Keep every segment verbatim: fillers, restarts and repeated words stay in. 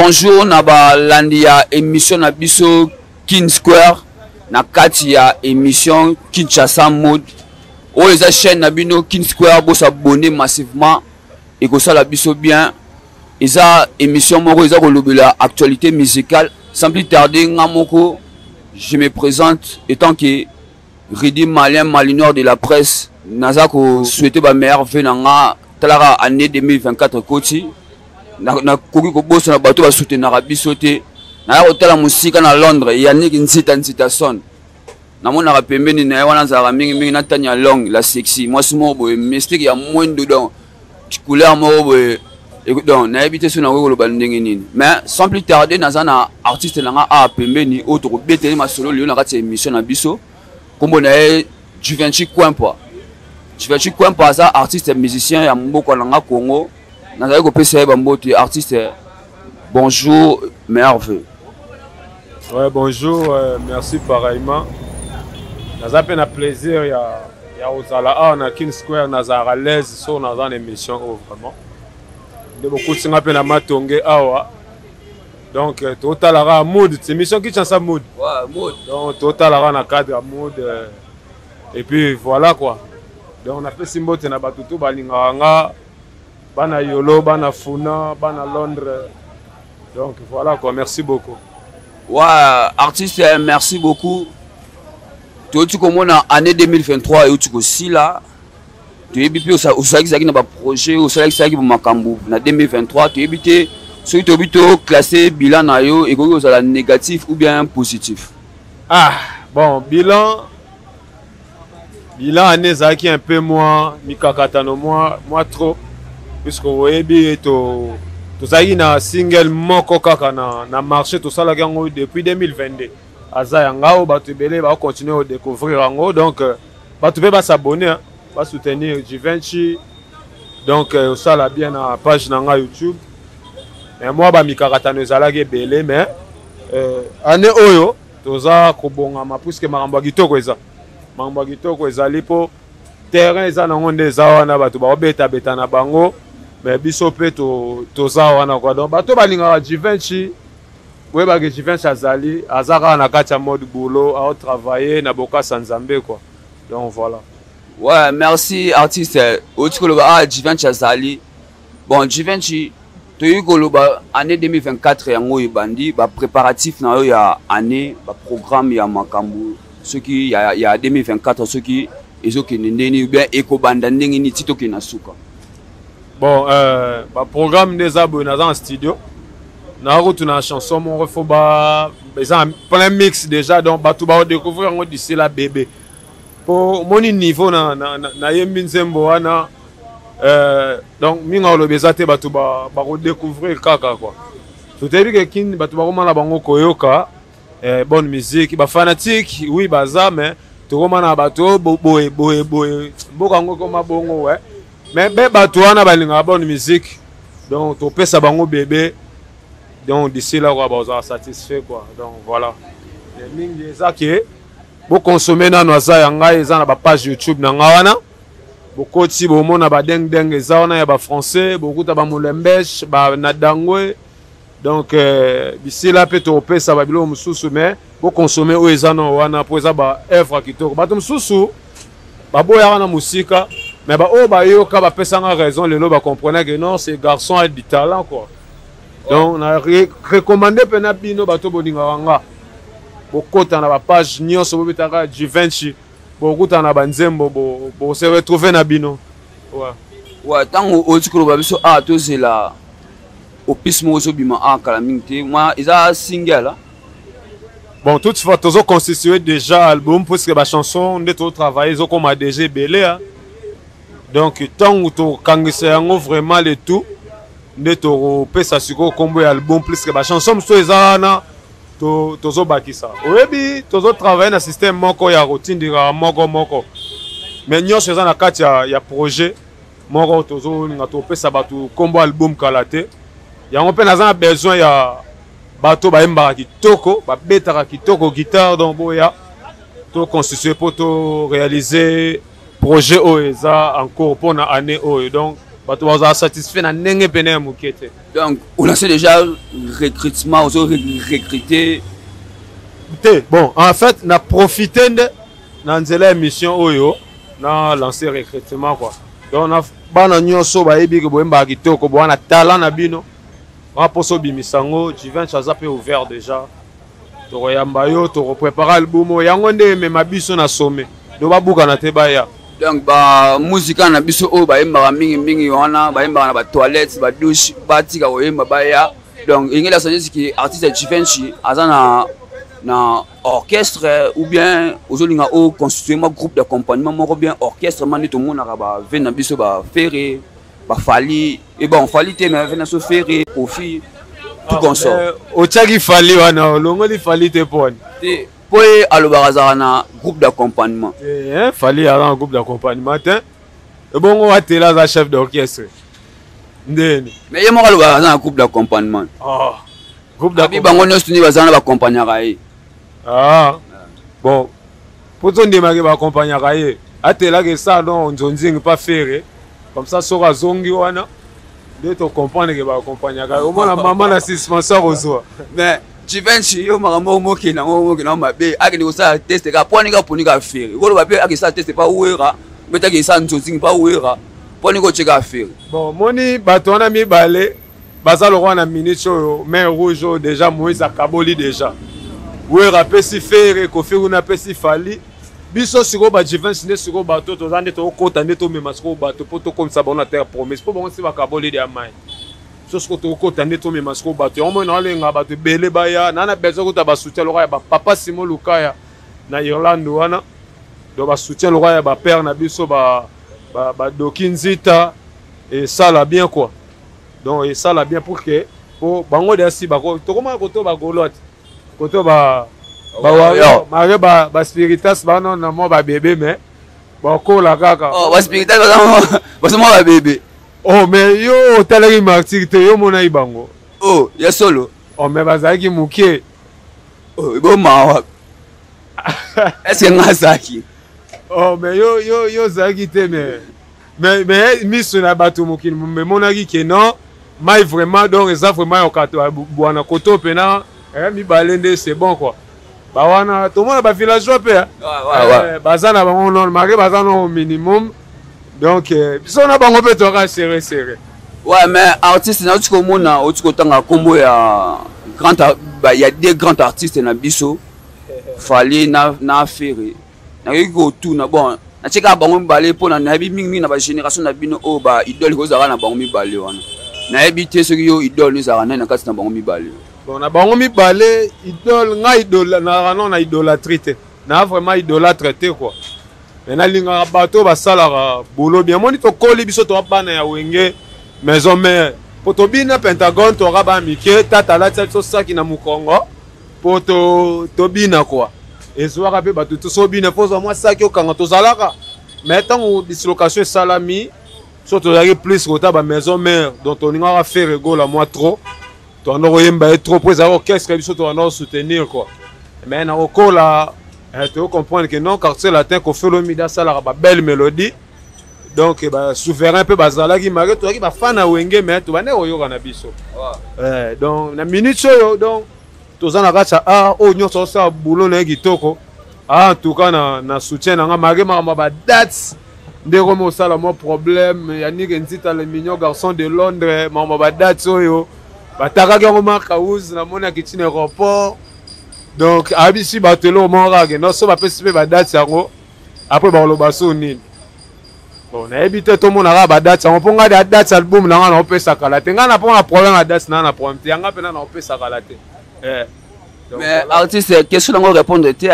bonjour na ba landi ya émission na biso Kin Square na kati ya émission Kinshasa Mode. O eza chaîne na bino Kin Square bo s'abonner massivement et que ça la biso bien. Eza émission moko eza kolobela actualité musicale sans plus tarder ngamoko je me présente étant que Ridi Malien Malinor de la presse naza ko souhaiter ba meilleur vœu nanga talara année deux mille vingt-quatre koti na na koki ko bossa na bato ba soutenir biso te na ko tala musika na Londres Yannick Nsita Nsita son na mona ka pembeni na wana nzara mingi mingi na tanya long la sexy moi simo boy mystique ya mwendo donc couleur mo boy écoute donc na habité sur na ko lo bandingi nini mais sans plus tarder naza na artiste nanga a pembeni autre ko beteli ma solo liona ka émission na biso kombo na Juventus Kwempa Juventus Kwempa ça artiste musicien ya mboko nanga Congo nazali ko pesa ba mbote artiste bonjour merveille. Ouais, bonjour, euh, merci pareillement. Nous avons un plaisir, il y a, il y a Ozala, on a Kin Square, nous avons à l'aise sur notre émission, oh, vraiment. Nous avons beaucoup de choses à matonge, donc total à mood, c'est émission qui change sa mood. Ouais, mood. Donc total à un cadre à mood, euh, et puis voilà quoi. Donc on a fait symbole, on a battu tout, balinganga, bana yolo, bana funa, bana Londres. Donc voilà quoi, merci beaucoup. Ouais, artiste, merci beaucoup. Tu as comme en année deux mille vingt-trois et tu aussi là. Tu es bien ça au sein de un projet au sein de Makambu. En deux mille vingt-trois, tu es bien celui qui est classé bilan nayo et que la négatif ou bien positif. Ah, bon, bilan bilan année ça qui un peu moins mikakatano moi moi trop puisque vous voyez bien to tout ça il na single moko kaka na na marché tout ça là depuis deux mille vingt-deux aza yangao batu belé va continuer à découvrir yango donc batu be ba s'abonner ba soutenir Juventus donc ça là bien na page nanga YouTube mais moi ba mikakatano ezalaki belé mais euh année oyo toza kobonga ma puisque makambo kitoko eza makambo kitoko ezali po terrain eza na ngonde eza wana batu ba obeta beta na bango. Mais biso pe to toza wana kwa donc bato balinga Juventus we ba Juventus azali azaka na kati ya mode boulot à travailler na boka sanzambe quoi donc voilà. Ouais, merci artiste Otikoloba ah Juventus azali bon Juventus to yikoloba année deux mille vingt-quatre yango ibandi ba préparatif na yo ya année ba programme ya makambu ce qui ya ya deux mille vingt-quatre ce qui ezoki ndeni bien ekobanda ndenge ni titoki na suka. Bon, euh, bah, programme des abonnés dans le studio. Nous avons une chanson, on refait plein mix déjà, donc bah, tout va découvrir d'ici la bébé. Pour mon niveau, na na na yembinzembo wana, donc minga le bezate bah tout va découvrir kaka quoi. Tout est dit que kin bah tout va comment la bango koyoka, bonne musique, bah fanatique, oui bah ça mais tout comment la bateau, boy boy boy, bokango comme bongo ouais. Mais ben batouana balinga bonne musique donc tu peux ça bango bébé donc d'ici là on va satisfait quoi donc voilà les mingi les qui bo consommer na noza yanga eza na ba page YouTube na ngawana bo koti bo mona ba deng deng eza wana ya ba français beaucoup ta ba molembech ba nadangwe donc euh, d'ici là peut tu peux ça ba bilo mususu mais bo consommer o eza na wana po eza ba œuvre kitoko ba mususu ba boya wana musika. Mais bah oh bah yo quand bah personne a raison les lots bah comprenez que non ces garçons ont du talent quoi. Donc on a recommandé penabino bah to boninga wanga. Beaucoup t'en a ba page nio so bobitaka Juventus. Beaucoup t'en a banzembo bo bo se retrouver na bino. Ouais. Ouais tant au tikolo ba biso ah to c'est là au pismo so bima ah kalamingte moi ils a single. Bon toutefois tous constitué déjà album parce que ba chanson de tout travailler ils ont comme D G belé hein. Donc tant où tu kangisé yango vraiment le tout ne to pesa siko combo album plus que ba chanson so ezana to tozo bakisa oyebi tozo travailler na système moko ya routine dira moko moko mais nyos ezana kati ya ya projet moko tozo nga to pesa batu combo album kalate yango pe nazana besoin ya bato ba emba kitoko ba betaka kitoko guitare donc boya to constituer pour to réaliser projet O E S A encore pour une année O E. Donc bato bazala satisfait na ndenge pene ya moke te. Donc on a déjà recrutement, on a recruté te. Bon, en fait na profiter de na nzela émission oyo na lancer recrutement quoi. Donc on a bana nyonso ba yebi ke boyemba kitoko bo na talent na bino. On a poso bimisango, Jivin Chaza pe ouvert déjà. To yamba yo to préparer album yango nde me mabiso na sommet. Do ba buka na te ba ya. Donc ba musique na biso o ba yemba mingi mingi wana ba yemba na ba toilettes ba douche ba tika o yemba ba ya. Donc ingela sagesse ki artiste Jivin Chi azana na orchestre ou bien ozolinga o constituer un groupe d'accompagnement ou bien orchestre mani to mona ba vena biso ba ferré ba fali et bon fali te mais vena so ferré profit tout comme ça o tchaki fali wana longo li fali te pone te poé alobarazana na groupe d'accompagnement eh fali a un groupe d'accompagnement te et bon on va te là za chef d'orchestre ndeni mais yemo alobarazana na groupe d'accompagnement ah groupe d'accompagnement bango nyonso ni bazana ba accompagner ah bon pour ton démarrer ba accompagner kaye atela que ça non nzonzingi pas faire comme ça sera zongi wana de te comprendre que ba accompagner kaye au moins maman na suspension reçoit mais Jivin Chi yo makambo moki na moki na mabe akini ko sa test ka poni ka poni ka faire ko ba pe akini sa test pas ouera beta ki sa nzonzingi pas ouera poni ko cheka faire bon moni bato wana mi balé baza le roi na minute main rouge déjà Moïse akaboli déjà oui rapesi faire ko faire una pesi fali biso siko ba Jivin sine siko bato to zande to kota nde to mema siko bato poto comme ça bona terre promesse po bon si ba kaboli de amai so siko to kota nde to mema siko bato on na lenga bato belé baya nana bezo ko ta ba soutien le roi ba papa Simon Lukaya na Irlande wana do ba soutien le roi ba père na biso ba ba, ba Dokinzita et ça là bien quoi. Donc et ça là bien pour que pour bango de si bako to comment koto ba golote koto ba ba wa mare ba ba spiritas ba non na mo ba bébé mais ba ko la kaka oh ba spiritas ba ba mo ba bébé oh mais yo talaki martyr te yo mona ibango oh ya solo oh mais bazaki muke oh bo ma est-ce que ngasaki oh mais yo yo yo zaki te mais mais mais miso na bato mokili mais monaki que non mais vraiment donc ça vraiment okato bwana koto pena eh mi balende c'est bon quoi ba wana tout le monde ba villageois pe ouais ouais bazana ba non maré bazana au minimum donc biso na bango pe to ka serré serré ouais mais artiste na tuko mona otuko tanga kombo ya grand ba il y a des grands artistes na biso fallait na na ferré na ko tout na bon na cheka bango balé pona na bi mingi na ba génération na bino o ba idole ko zara na bango mi balé wana na ebité ce yo idole ni zara na kati na bango mi balé bon na bango mi balé idole nga idole na non na idolâtrie te na vraiment idolâtre te quoi mais na linga bato ba sala bolo bien moni to koli biso to bana ya wenge maison mère poto bina Pentagone to raba mike tata la tso saki na mukongo poto to bina quoi et soir pe bato to so bina pozo moi saki okanga to zalaka mais tant dislocation salami surtout la plus rota ba maison mère dont on ira faire rigole à moi trop to no yemba trop pour ça qu'est-ce que biso to on soutenir quoi mais na okola tu dois comprendre que non quartier latin ko fait le mida ça la belle mélodie donc ba souverain peu bazala ki mari to ki ba fana wenge mais to ba ne oyo kana biso eh donc na minute yo donc to zana kacha ah o nyoso sa boulot na kitoko ah en tout cas na na soutien na mari ma ba dates ndeko mo sala mo problème yani ke nzita le mignon garçon de Londres ma ba dates oyo ba takaki ko marka uz na mona kitine aéroport donc abisi batelo mora ke no so ba pesi ba dates yango après ba lo baso nini bon na ebité to mona ba dates yango ponga da dates album na na opesa kala te nga na ponga problème na dates na na problème te nga pe na na opesa kala te eh mais artiste question ngo répondre te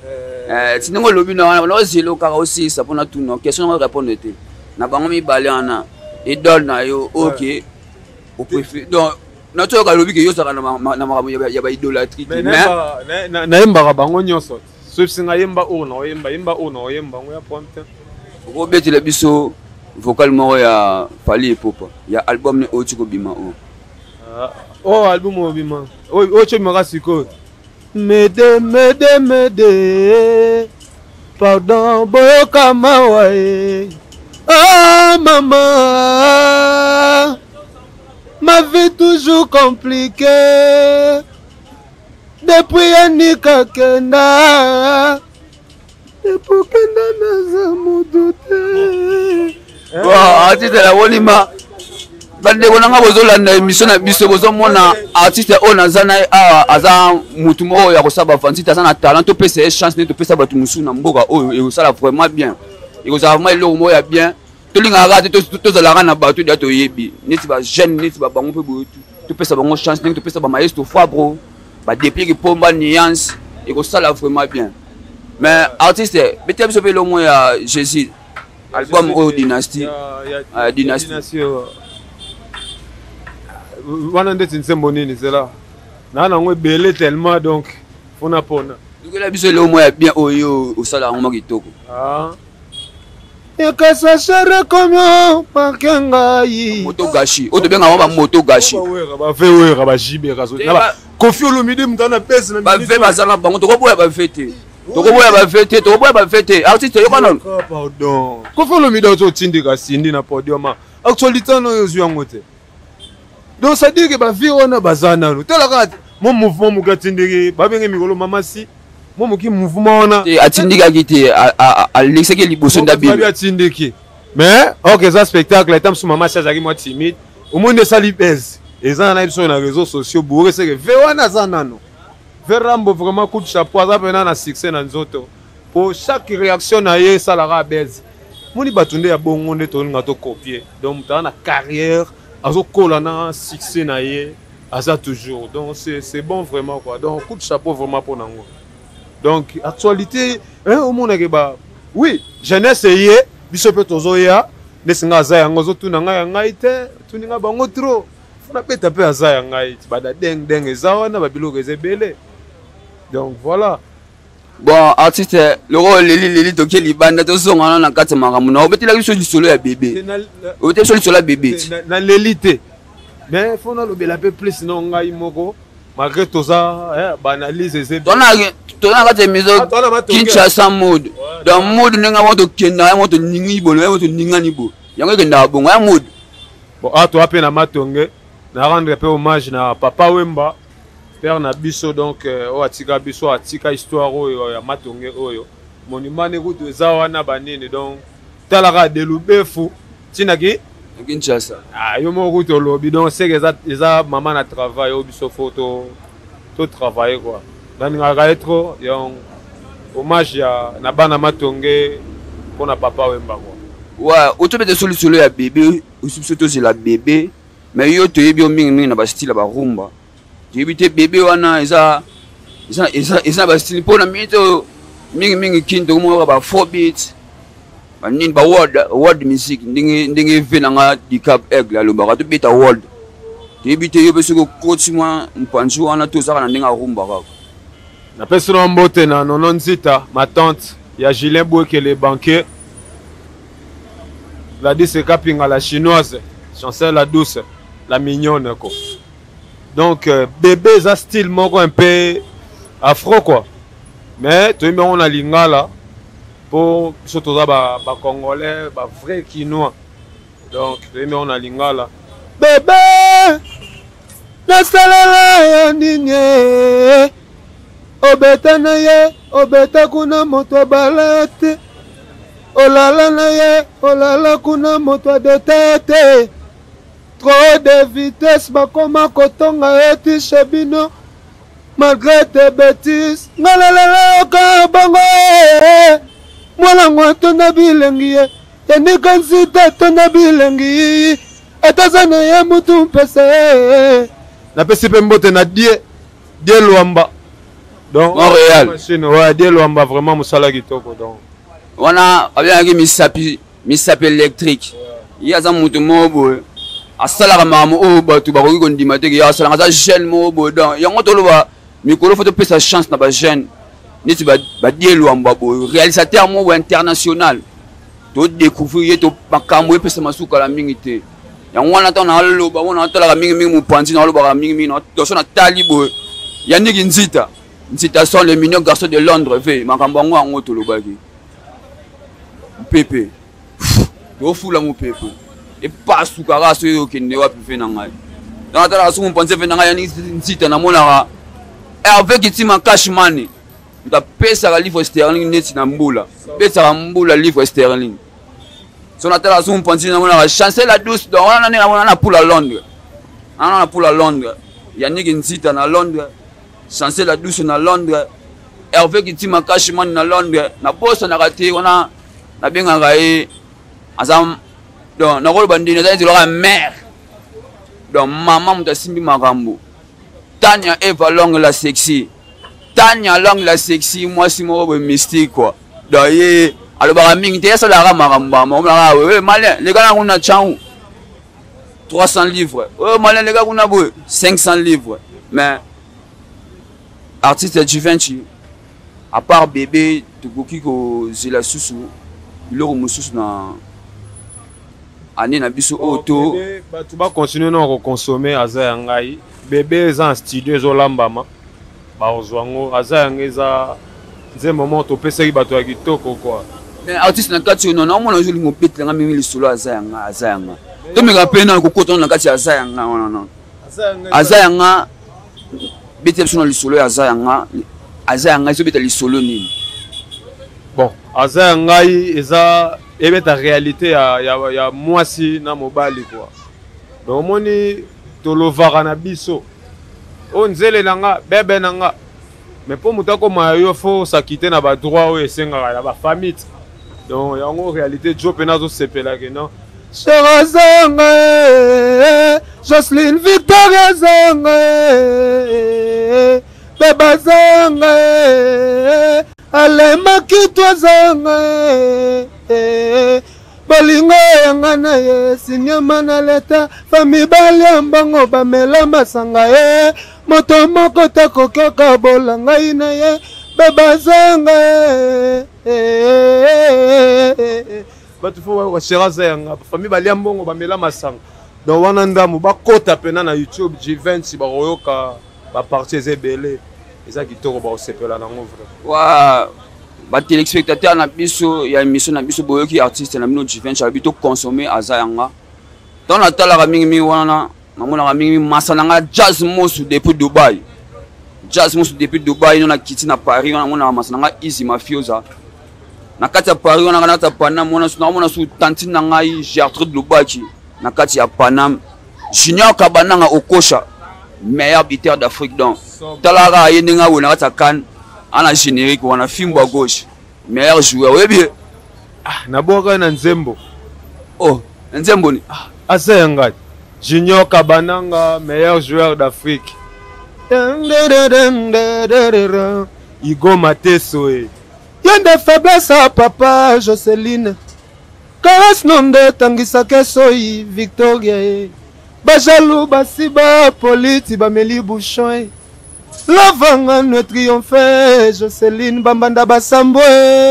eh tinongo lobi na na zelo ka aussi ça pona tout non question ngo répondre te na bango mi balana idole na yo OK au préfet donc notre ka lobi ke yo saka na na makambo ya ba idolâtrie mais na na yemba bango nyonso so singa yemba o na yemba yemba o na yemba ngo ya pointe ko beti le biso vocal mo ya Fally Ipupa ya album ne o tiko bima o ah oh album o bima o o chema ka siko mede mede mede pardon boyo kama wae Ah maman, ma vie toujours compliquée. Depuis Anika Kenda, depuis Kenda Nazamudote. Bon, artiste la Wolima. Bande bonanga bozolanda émission na biso bozomona artiste o nazana a aza mutumo ya kosaba fancy tazana talent to pesa chance ne to pesa batu musu na mboka o e osala vraiment bien. Et vous avez vraiment le mot ya bien. To linga rate to to zalaka na batu da to yebi. Neti ba jeune neti ba bango pe bo to pesa bango chance ne to pesa ba maestro foi bro. Ba déplier pomba nuance et osala vraiment bien. Mais artiste bete biso pe le mot ya Jésus. Album o Dynasty. Dynasty. Wana ndeti nsembo nini cela na nango belé tellement donc fona pona donc la biso le moya bien oyo osala ngoma kitoko ah et que ça serait comment pakenga yi moto gashi o to benga ba moto gashi ba fe wera ba jibe kaso na ba Kofi Olomide mutana pesa na ba fe bazanga bango to ko boya ba fete to ko boya ba fete to ko boya ba fete artiste yo kana pardon Kofi Olomide o tindika sindi na podium actualité no yo zwangote. Donc ça dit que ma vie on a bazana no tela kati mon mouvement mukatindiki babenge mikolo mama si mon muki mouvement on a atindika kiti a a lexeke liboso ndabi ba atindiki mais OK ça spectacle etam sous mama ça zaki moi timide au monde ça li pèse et ça na sur les réseaux sociaux bourré c'est que vewana zana no verambo vraiment coup de chapeau ça pena na succès na nzoto pour chaque réaction na ye ça la baise moni batunde ya bongo nde to nga to copier donc dans la carrière azo kolana succès na ye asa toujours donc c'est c'est bon vraiment quoi donc coup de chapeau vraiment pour nango donc actualité hein au monde ke ba oui jeunesse ye biso pe tozo ya nesinga za yango zo tuna nga ngai te tuninga bango trop fona peta pe aza ya ngai bada deng deng ezawana ba biloko ezebele donc voilà. Bon artiste le rôle leli leli to keli banda to songa na kati makamu na obetela biso solo ya bébé obetela biso solo ya bébé na lelité mais faut na lobela peu plus non ngai moko malgré tout ça eh ba analyse c'est tona tona kati miso Kinshasa mode dans mode ninga moto kenda moto ningi bolo moto ningani bo yango kenda bongo ya mode bon ah toi pe na matonge na rendre peu hommage na papa Wemba père na biso donc o atika biso atika histoire oyo ya matonge oyo monument ne route zawana banene donc talaka de lubefu tinaki Kinshasa ah yo mo route lobi donc c'est que ça ça maman na travail o biso photo to travailler quoi dans ngaka être yon hommage ya na bana matonge pona papa Wemba quoi ouais autobete solo solo ya bébé aussi surtout c'est la bébé mais yo to yebi o mingi mingi na ba style ba rumba. J'ai évité bébé wana eza eza eza eza ba style pour na mito mingi mingi kinto mo ba four beats ba nin ba word word music ndingi ndingi venanga di Cap Aigle la lobaka to beta word. J'ai évité yo beso ko coach moi mpanzu wana to saka na ndinga rumba ka na peso na mbote na nononzita ma tante ya Julien Bouekele banquier la dix kapinga la chinoise chancel la douce la mignonne quoi. Donc euh, bébé ça style moko un peu afro quoi mais tu me on a lingala pour surtout ça ba ba congolais ba vrai quinois donc tu me on a lingala bébé la salala ya nini obeta na ye obeta kuna moto balate olala na ye olala kuna moto de tête. Trop de vitesse, bakoma kotonga eti chebino malgré tes bêtises. Ngalalala ka bango mwana ngwato na bilengi yani kansita tona bilengi etazana ya mutu mpese na pesi pe mbote na die die Luamba donc Montréal machine ouais die Luamba vraiment musala kitoko donc wana abiaki misapi misapi électrique yaza mutu mobo asala mamu o batu ba ko ndima te ya asala za jeune mobo donc yango to loba mikolo faut pesa chance na ba jeune niti ba ba die Luamba bo réalisateur mo international to découvrir to makambo pesa masuka la mingi te yango wana to na loba wana to la mingi mingi mupanzi na loba mingi mingi to so na talibo yannick nzita nzita sont les millions garçons de Londres ve makambo ngo ngo to loba ki pepe tofula mopepe epasukaka soki okende wapi mpe na ngai donc atala soki mopanzi mpe na ngai yani nsita namonaka avec itima cash money moto apesaka livre sterling neti na mbula apesaka mbula livre sterling so natala soki mopanzi namonaka chancel la douce donc wana nde namona na poule à Londres ana na poule à Londres Yannick Nzita na Londres chancel la douce na Londres Hervé Kitima cash money na Londres na bosa na kati wana na bengaka ye azam donc na koloba ndini ezali tiloka mère donc maman moto asimbi makambo Tania Eva Long la sexy Tania Long la sexy mwasi moko boye mystique quoi donc ye alobaka mingi te asalaka makambo amonaka wewe malin leka na kuna changu trois cents livres wewe malin leka kuna boye cinq cents livres mais artiste Juventus à part bébé tukoki kozela susu biloko mosusu na ane na biso auto bato bakontinue na kokonsome aza ya ngai bébé eza en studio ezolambama bakozwa yango aza yango eza nzembo moko topesaki bato ya kitoko kua mais artiste na kati ono naomona ozolinga obetelanga mingi lisolo aza yanga aza yanga tomeka mpe na kokota na kati aza yanga wana aza yanga betela biso na lisolo ya aza yanga aza yanga ezobeta lisolo nini bon aza ya ngai eza ebeta réalité ya, ya, ya mwasi na mobali quoi donc omoni tolovaka na biso o nzele na nga bebe na nga mais mpo moto akoma yo fo sakite na badroit oyo esengaka na bafamille donc yango réalité jo mpe nazosepelaki non cher azanga Jocelyn Victoria azanga bebe azanga alemaki twazanga bolingo yanga na ye sinyama na leta fami balia mbango bamela masanga ye moto moko takokoka bola ngai na ye babazanga bato fo washeraza yanga fami balia mbongo bamela masanga donc wana ndamu bakota pena na YouTube G vingt bakoyoka baparti eza ebele eza kitoko bakosepela nango vrai wa batelespectateur na biso ya émission na biso boyoki artiste na bino G vingt abi to consommer aza yanga donc natalaka mingimingi wana namonaka mingimingi masa na nga Jazz Mosu depuis Dubai Jazz Mosu depuis Dubai no na kiti na Paris wana namonaka masa na nga Easy Mafiosa na kati ya Paris wana na ta Panam wana namonaka su tantine na ngai Gertrude Lubaki na kati ya Panam Junior Kabananga Okosha meilleur buteur d'Afrique donc talaka ye ndinga wona kati ya Cannes ana générique wana film à gauche meilleur joueur oui bien ah naboka na nzembo oh nzembo ni ah asa yanga Junior Kabananga meilleur joueur d'Afrique Igo Mateso e yende faiblesse à papa Joceline caresse nonde tangisa kesoi Victoria e bajalou basiba politi bameli bouchon lavanga ne triomphe Joceline bambanda basambwe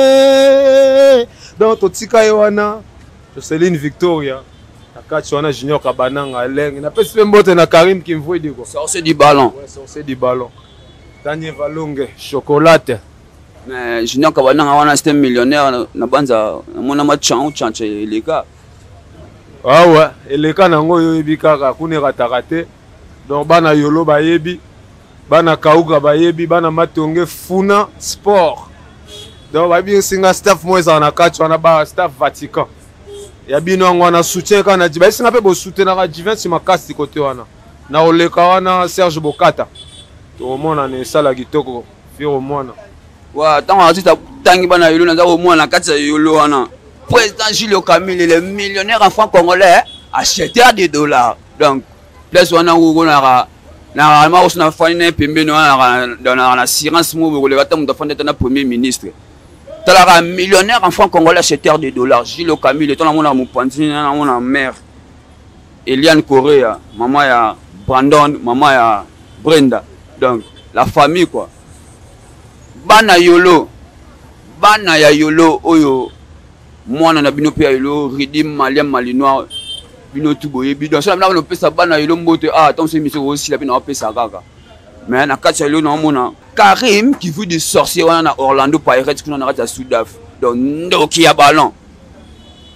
donc totika ye wana Joceline Victoria nakati wana Junior Kabananga leng na pesi mbote na Karim Kimvwidi ko sorcier du ballon ouais sorcier du ballon Daniel Valonge chocolate mais Junior Kabananga wana c'était millionnaire na banza mona machan chanche eleka ah ouais eleka nango yo ebikaka kuneka takate donc bana yolo bayebi bana kauka bayebi bana matonge funa sport donc babi singa staff moza na kati wana ba staff Vatican ya bino ngwana soutien kana di ba singa pe bo soutenir ka G vingt makasi côté wana na oleka wana Serge Bokata to mona ne sala kitoko firo mona wa tango artiste tangi bana yolo na mona kati ya yolo wana président Gilles Camille le millionnaire en francs congolais acheteur de dollars donc plus wana ngona na ma osna fani na pembeni wana na na assurance mo bo le bata muta fande na premier ministre talaka millionnaire en francs congolais acheteur de dollars Gilles Camille tona mona mopanzi na mona mère Eliane Correa maman ya Brandon maman ya Brenda donc la famille quoi bana yolo bana ya yolo oyo mwana na bino pe ya yolo ridim malien malinois bino tuboye bidon so na pesa bana yolo mbote ah tant c'est monsieur aussi la bino pesa kaka mais na kati yolo na mona Karim qui veut des sorciers wana na Orlando Pirates kuna na kati ya Sudaf donc ndoki ya ballon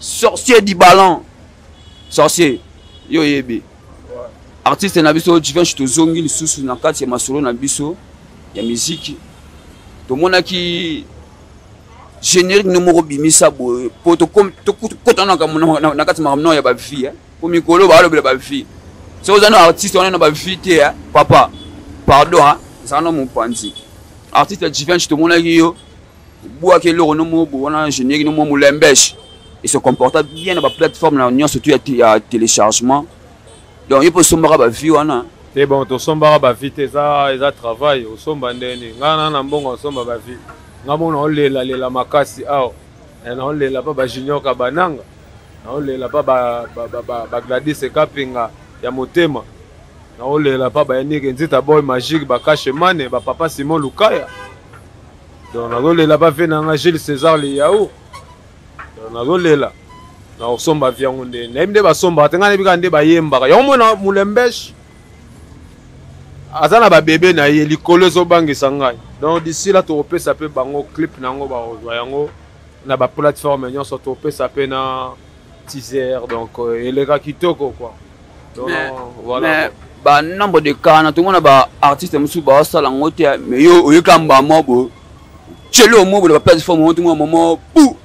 sorcier du ballon sorcier yo yebi artiste na biso Divin Chitozongi lisusu na kati ya masolo na biso ya musique to monaki générique no moko bimisa boye po to to kotana ka na kati makamno ya ba vie po mikolo ba lobela ba vie so ozana artiste on na ba vie te papa pardon hein ça no mon panzi artiste Divin Chitomonaki yo boa ke lo no mo bo na générique no mo mulembèche il se comporte bien dans la plateforme là on surtout il y a téléchargement donc il peut somba ba vie wana c'est bon to somba ba vie te ça ça travail au somba ndeni ngana na mbongo somba ba vie ngamona olela lela makasi awo na olela pa ba junior ka bananga na olela pa ba ba ba Gladys Kapinga ya motema na olela pa ba yanike nzita boy magique ba cache mane ba papa Simon Lukaya donc na olela pa fe na Gilles César Liao donc na olela na osomba viango nde na imde ba somba tengana bika nde ba yemba ya omona mulembèche azana ba bébé na ye likolo zo bangisa ngai donc d'ici là to opesa pe bango clip nango ba ozwa yango na ba plateforme nyonso to opesa pe na teaser donc eleka kitoko quoi donc mais, voilà mais ba nombre de cas na tout monde ba artiste musu ba sala ngote mais yo oyeka mbamo bo chelo mo bo ba plateforme tout monde moment pou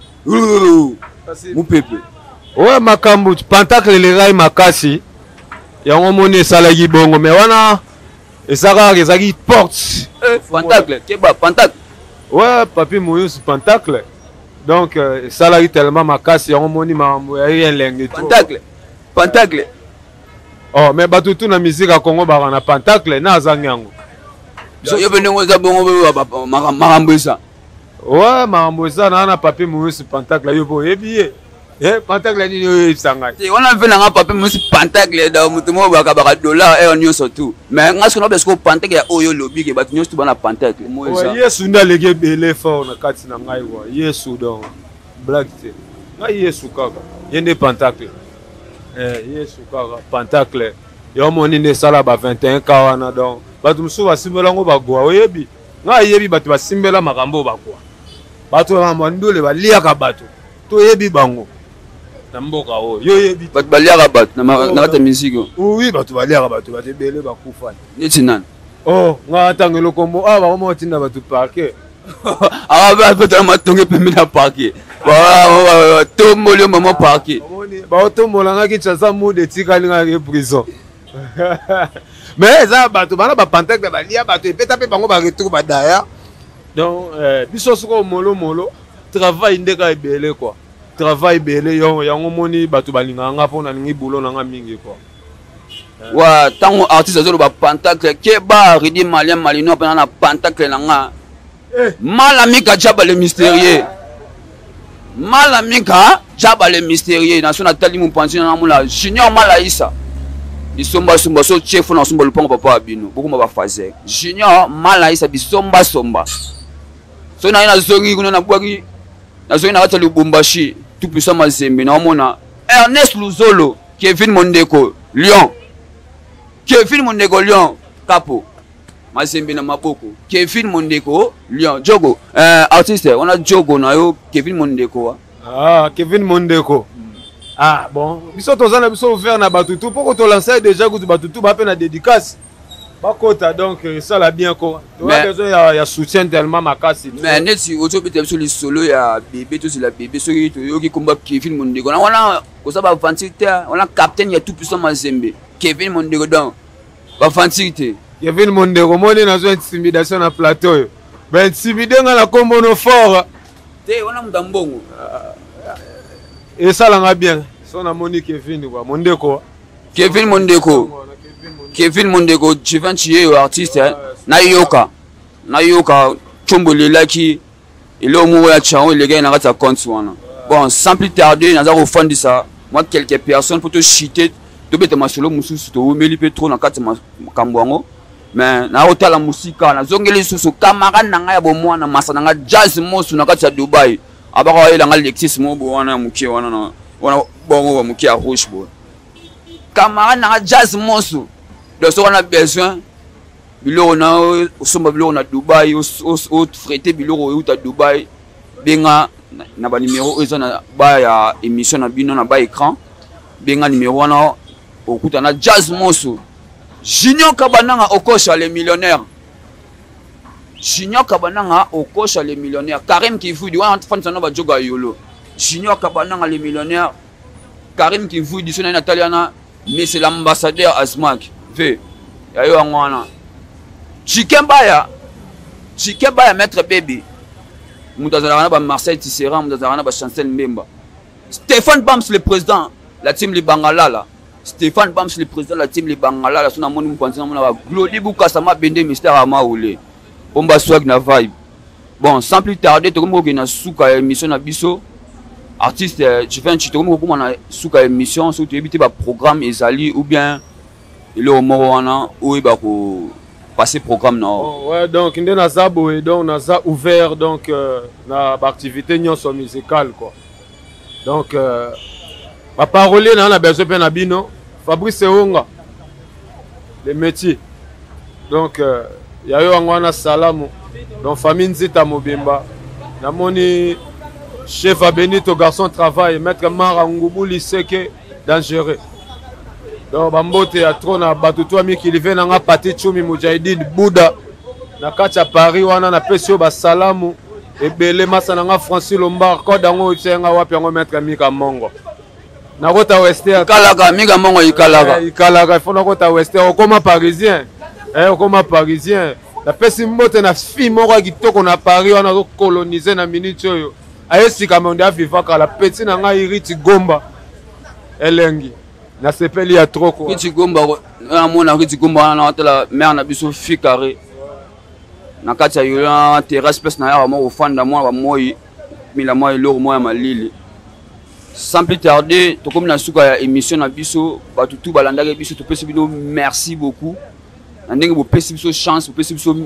mu pepe ouais makambu pentacle le rai makasi yango moni sala gi bongo mais wana et ça rare ezaki porte eh pentacle keba pentacle ouais papi moyus pentacle donc euh, ça là tellement makasi yango moni mambo ya yenlenge trop pentacle pentacle oh mais batu tu na musique ya Congo ba na pentacle na azangango so yo benengo za bongo makambo esa ouais mambo esa na na papi moyus pentacle yo bo yebiye eh pentacle ni yo sanga ti on a fait na papi moyus pentacle da mutu mo ba ka ba dollar et on yo surtout mais ngasko no besko pentacle ya oyo lobi ke batu nyosto bana pentacle mo esa ouais yesu ndalege bele fort na kati na ngai wa yesu donc black te na yesu kaka yende pentacle eh yesu kaka pentacle yo moni ne sala ba vingt et un kawana donc batu musu basimbela ngo bagwa oyebi nga yebi batu basimbela makambo bagwa batu ba mandole baliaka batu to yebi bango na mboka o yo yebi batu baliaka batu na na ta musique oui batu baliaka batu batu bele bakufa neti nan oh nga tangelo kombo ah ba mo tinda batu parquet ah ba peut-être ma tongue pembe na parquet ba to molio maman parquet ba to molanga ki tsa mu de tikali nga ke prison mais ça batu bana ba pentacle ba lia batu peta pe bango ba retour ba daya donc euh biso soko molo molo travail ndeka ebele quoi travail belé yo yango moni batu balinga nga pona ningi bulo na nga mingi quoi wa tango artiste zo ba pentacle ke ba ridi malien malino pa na pentacle na nga malamika jaba le mystérieux malamika jaba le mystérieux na sona tali mu pension na mula junior malaisa bisomba somba so chef na somba lupango papa abino bokuma ba fazer junior malaisa bisomba somba so na ina zongi kuna na bwaki na zongi na kata lubumbashi tout puissant Mazembe na mona Ernest Luzolo Kevin Mondeko Lyon Kevin Mondeko Lyon Capo Mazembe na maboko Kevin Mondeko Lyon Jogo euh artiste on a Jogo na yo Kevin Mondeko ah Kevin Mondeko ah bon biso tozana biso ouvert na batutu poko to lancer déjà ku batutu ba pe na dédicace bakota donc ça l'a bien quoi tu as besoin ya ya soutien tellement makasi mais neti oto bete biso li solo ya bébé to c'est la bébé so ki to yoki komba Kevin Mondeko na wana ko sa ba fantique on a capitaine ya tout puissant Mazembe Kevin Mondeko donc ba fantique Kevin Mondeko moni na zo intimidation na plateau yo ba intimider nga na kombo no fort te wana mdambongo et ça l'a bien so na moni Kevin quoi Mondeko Kevin Mondeko Kevin Mondeko Divin Chie artiste na yoka na yoka chombole laki ile omo ya chao ile gars na kata compte wana bon sans plus tarder na za ko fandi ça moi quelques personnes pour te chiter to bete masolo mususu to meli pe trop na kata makambwango mais na hotela musika na zongeli susu camarade na nga bo mwana masana nga jazz mosu na kata Dubai abaka ile nga Lexus mo bo wana mukie wana na wana bongo mukie a rouge bo camarade na jazz mosu donc on a besoin biloko na somba biloko na Dubai au traité biloko au ta Dubai benga na ba numéro eza na ba ya émission na bino na ba écran benga numéro wana okuta na Jazz Mosso Junior Kabananga okosha les millionnaires Junior Kabananga okosha les millionnaires Karim Kivudi wana fanta na ba joga yolo Junior Kabananga les millionnaires Karim Kivudi sona na Italiana mais c'est l'ambassadeur Asmak ve yayo ngwana Chikembaya Chikembaya maître baby Moutazarana ba Marseille Tisserand Moutazarana ba Chancel Mbemba Stéphane Bams le président la team les Bangala là Stéphane Bams le président la team les Bangala là sona moni mpanzi na mona Glody Bukasa ma bende mystère amaoulé Bomba swag na vibe bon sans plus tarder to comme na suka émission na biso artiste tu fais un tuto comme na suka émission surtout éviter ba programme ezali ou bien le moroana ou ba ko passer programme non oh, ouais donc ndé na zabo et donc na za ouvert donc euh, na ba activité nyonso musicale quoi donc euh, ma parole na na besoin pe na bino Fabrice Onga les métiers donc euh, yayo ngwana salamu donc famille Nzita Mobimba namoni chef Benito garçon travail maître Mara Ngubu Liseke dangereux donc bambote ya trop na batutu ami ki live na nga pati chumi mujahidin Bouddha na kati ya Paris wana na pesio ba salamu ebele masa na nga Francis Lombard ko dango tsenga wapi ngo maître Mika Mongo na kota Western Ikalaga Mika Mongo Ikalaga Ikalaga fona kota Western okoma parisien eh okoma parisien la pesi mbote na fille moko kitoko na Paris wana ko coloniser na minute oyo ayesi kama ndia vivaka la petit na nga iriti gomba elengi na sepeli ya troko iriti gomba na mona iriti gomba na tela mère na biso fi carré na kati ya yona terrasse pes na ya mo ofanda mo ba moyi mila moyi loro moya malili sans plus tarder to comme na suka ya émission na biso ba tutu balandaka biso to pesi bino merci beaucoup ndenge bo pesi biso chance bo pesi biso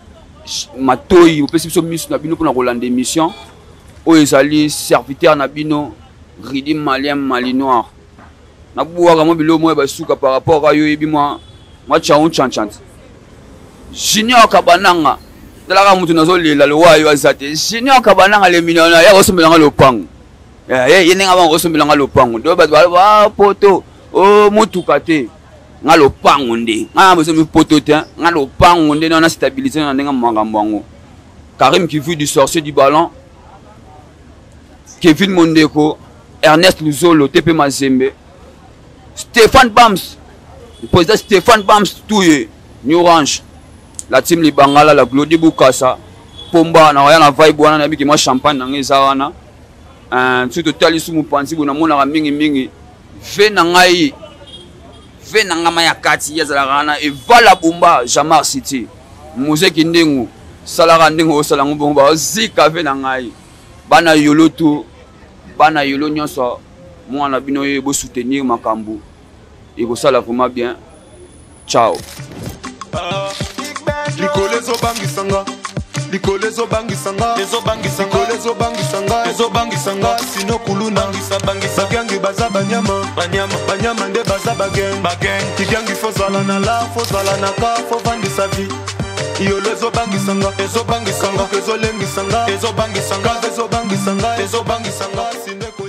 matoyi bo pesi biso misu na bino pour na kolanda émission o ezali serviteur na bino Ridi Malien Malinoir na buwaka mo bilo mo ba suka par rapport à yo ebi moi moi chaun chanchant Junior Kabananga dalaka mutu nazo lela lo wayo azate Junior Kabananga le millionnaire ya osombelanga lopango ya ye nenga ba osombelanga lopango do ba ba poto o mutuka te nga lopango nde nga beso mi poto te nga lopango nde na stabilité na ndenga makambo ngo Karim Kivu du sorcier du ballon Kevin Mondeko Ernest Luzolo T P Mazembe Stéphane Bams le président Stéphane Bams touye New Orange la team li Bangala la Glody Bukasa Pomba na waya na vibe wana na biki moi champagne na ngeza wana euh tout total isu mupanzi bona mona mingi mingi ve na ngai ve na ngama ya kati ya zalana e vala bomba Jamar City muzeki ndengu salara ndengu osala ngomba zika ve na ngai bana yolo tu bana yolo nyonso mwana bino ye bo soutenir makambu et ko sala vraiment bien ciao likolezo bangisanga likolezo bangisanga ezo bangisanga likolezo bangisanga ezo bangisanga sino kuluna ngisa bangisa gangi baza banyama banyama banyama nde baza bagen bagen tigangi fozala na la fozala na ka fo vandisa vie Yolo bangisanga ezo bangisanga ezo lengisanga ezo bangisanga ezo bangisanga ezo bangisanga sinde